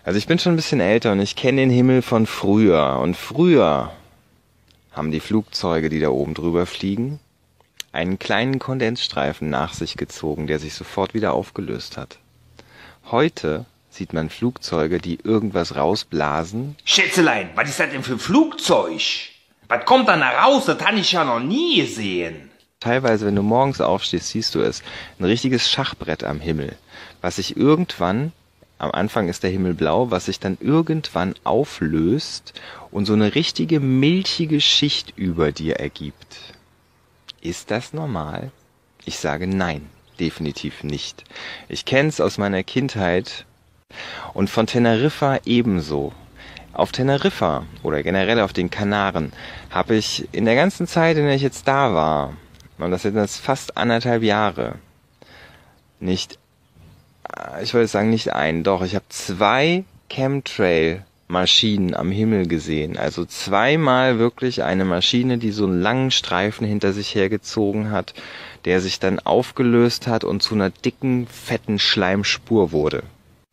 Also ich bin schon ein bisschen älter und ich kenne den Himmel von früher. Und früher haben die Flugzeuge, die da oben drüber fliegen, einen kleinen Kondensstreifen nach sich gezogen, der sich sofort wieder aufgelöst hat. Heute sieht man Flugzeuge, die irgendwas rausblasen. Schätzelein, was ist das denn für ein Flugzeug? Was kommt da raus? Das habe ich ja noch nie gesehen. Teilweise, wenn du morgens aufstehst, siehst du es. Ein richtiges Schachbrett am Himmel, was sich irgendwann, am Anfang ist der Himmel blau, was sich dann irgendwann auflöst und so eine richtige milchige Schicht über dir ergibt. Ist das normal? Ich sage nein, definitiv nicht. Ich kenne es aus meiner Kindheit und von Teneriffa ebenso. Auf Teneriffa oder generell auf den Kanaren habe ich in der ganzen Zeit, in der ich jetzt da war, und das sind jetzt fast 1,5 Jahre, nicht, ich wollte sagen nicht einen, doch, ich habe 2 Chemtrail-Maschinen am Himmel gesehen. Also 2-mal wirklich eine Maschine, die so einen langen Streifen hinter sich hergezogen hat, der sich dann aufgelöst hat und zu einer dicken, fetten Schleimspur wurde.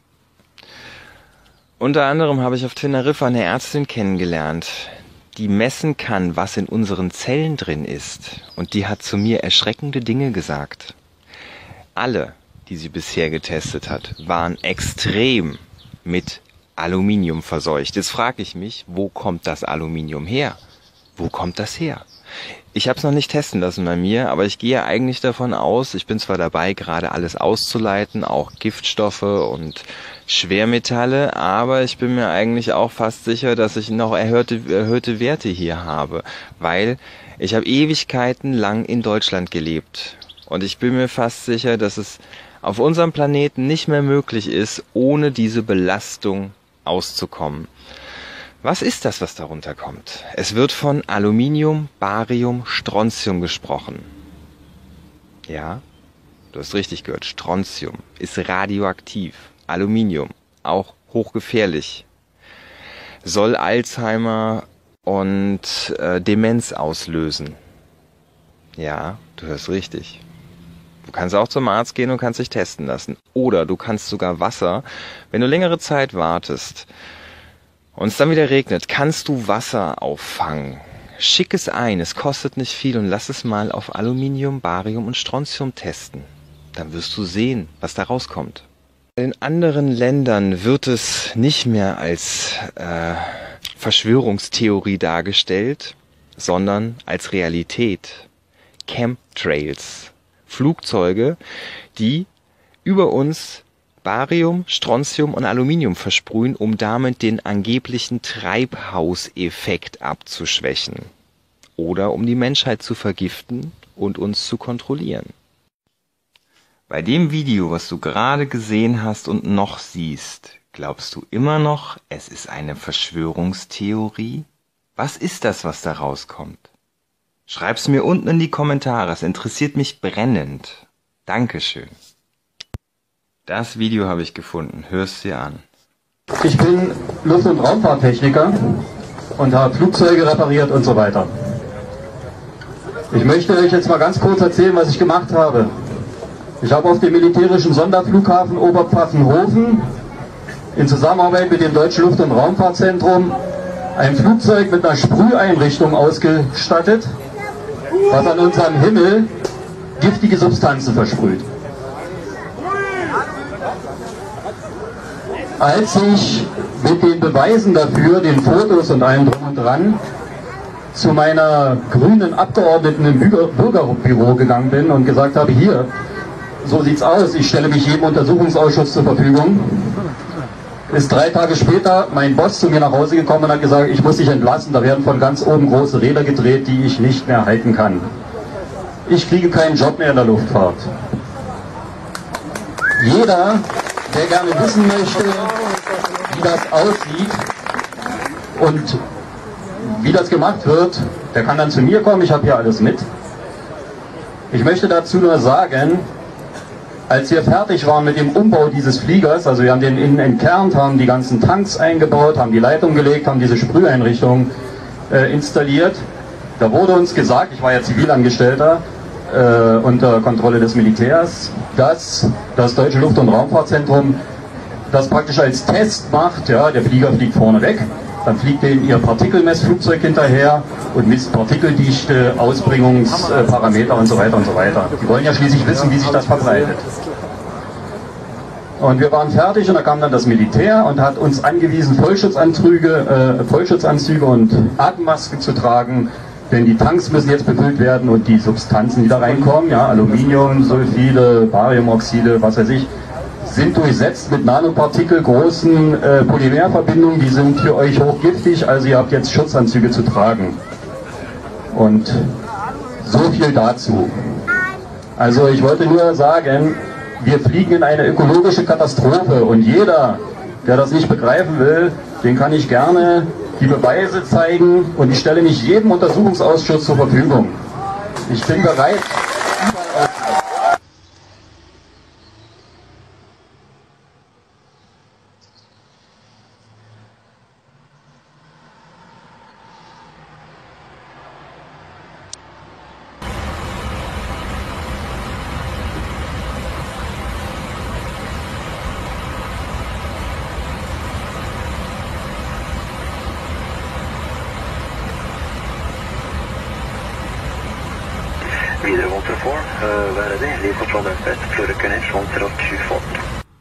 Unter anderem habe ich auf Teneriffa eine Ärztin kennengelernt, die messen kann, was in unseren Zellen drin ist. Und die hat zu mir erschreckende Dinge gesagt. Alle, die sie bisher getestet hat, waren extrem mit Aluminium verseucht. Jetzt frage ich mich, wo kommt das Aluminium her? Wo kommt das her? Ich habe es noch nicht testen lassen bei mir, aber ich gehe eigentlich davon aus, ich bin zwar dabei, gerade alles auszuleiten, auch Giftstoffe und Schwermetalle, aber ich bin mir eigentlich auch fast sicher, dass ich noch erhöhte Werte hier habe, weil ich habe Ewigkeiten lang in Deutschland gelebt und ich bin mir fast sicher, dass es auf unserem Planeten nicht mehr möglich ist, ohne diese Belastung auszukommen. Was ist das, was darunter kommt? Es wird von Aluminium, Barium, Strontium gesprochen. Ja, du hast richtig gehört, Strontium ist radioaktiv. Aluminium, auch hochgefährlich. Soll Alzheimer und Demenz auslösen. Ja, du hörst richtig. Du kannst auch zum Arzt gehen und kannst dich testen lassen. Oder du kannst sogar Wasser, wenn du längere Zeit wartest und es dann wieder regnet, kannst du Wasser auffangen. Schick es ein, es kostet nicht viel und lass es mal auf Aluminium, Barium und Strontium testen. Dann wirst du sehen, was da rauskommt. In anderen Ländern wird es nicht mehr als Verschwörungstheorie dargestellt, sondern als Realität. Chemtrails. Flugzeuge, die über uns Barium, Strontium und Aluminium versprühen, um damit den angeblichen Treibhauseffekt abzuschwächen. Oder um die Menschheit zu vergiften und uns zu kontrollieren. Bei dem Video, was du gerade gesehen hast und noch siehst, glaubst du immer noch, es ist eine Verschwörungstheorie? Was ist das, was da rauskommt? Schreib's mir unten in die Kommentare, es interessiert mich brennend. Dankeschön. Das Video habe ich gefunden, hör's dir an. Ich bin Luft- und Raumfahrttechniker und habe Flugzeuge repariert und so weiter. Ich möchte euch jetzt mal ganz kurz erzählen, was ich gemacht habe. Ich habe auf dem militärischen Sonderflughafen Oberpfaffenhofen in Zusammenarbeit mit dem Deutschen Luft- und Raumfahrtzentrum ein Flugzeug mit einer Sprüheinrichtung ausgestattet, was an unserem Himmel giftige Substanzen versprüht. Als ich mit den Beweisen dafür, den Fotos und allem drum und dran, zu meiner grünen Abgeordneten im Bürgerbüro gegangen bin und gesagt habe, hier, so sieht's aus, ich stelle mich jedem Untersuchungsausschuss zur Verfügung, ist 3 Tage später mein Boss zu mir nach Hause gekommen und hat gesagt, ich muss dich entlassen, da werden von ganz oben große Räder gedreht, die ich nicht mehr halten kann. Ich kriege keinen Job mehr in der Luftfahrt. Jeder, der gerne wissen möchte, wie das aussieht und wie das gemacht wird, der kann dann zu mir kommen, ich habe hier alles mit. Ich möchte dazu nur sagen, als wir fertig waren mit dem Umbau dieses Fliegers, also wir haben den innen entkernt, haben die ganzen Tanks eingebaut, haben die Leitung gelegt, haben diese Sprüheinrichtung installiert, da wurde uns gesagt, ich war ja Zivilangestellter, unter Kontrolle des Militärs, dass das Deutsche Luft- und Raumfahrtzentrum das praktisch als Test macht. Ja, der Flieger fliegt vorne weg, dann fliegt denen ihr Partikelmessflugzeug hinterher und misst Partikeldichte, Ausbringungsparameter und so weiter und so weiter. Die wollen ja schließlich wissen, wie sich das verbreitet. Und wir waren fertig und da kam dann das Militär und hat uns angewiesen, Vollschutzanzüge und Atemmasken zu tragen, denn die Tanks müssen jetzt befüllt werden und die Substanzen, die da reinkommen, ja, Aluminium, Sulfide, Bariumoxide, was weiß ich, sind durchsetzt mit Nanopartikel, großen Polymerverbindungen, die sind für euch hochgiftig, also ihr habt jetzt Schutzanzüge zu tragen. Und so viel dazu. Also ich wollte nur sagen, wir fliegen in eine ökologische Katastrophe und jeder, der das nicht begreifen will, den kann ich gerne die Beweise zeigen und ich stelle mich jedem Untersuchungsausschuss zur Verfügung. Ich bin bereit. Videre mot Trafort, hva er det? Livkontroll øst, Florøkken 1, slån til 20 fot.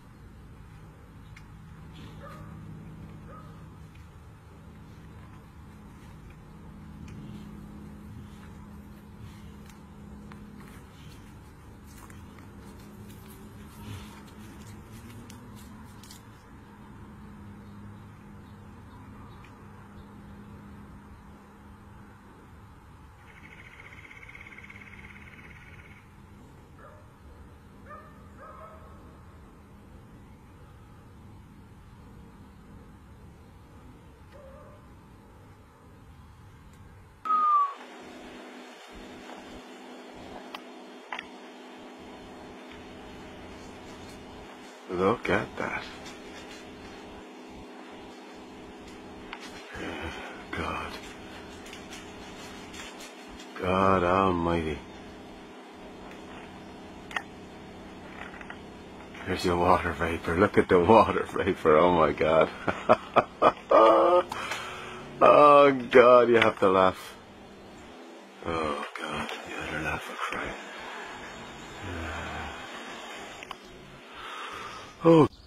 Look at that. God. God almighty. There's your water vapor. Look at the water vapor. Oh my God. Oh God, you have to laugh. Oh God, you have to laugh or cry. Oh.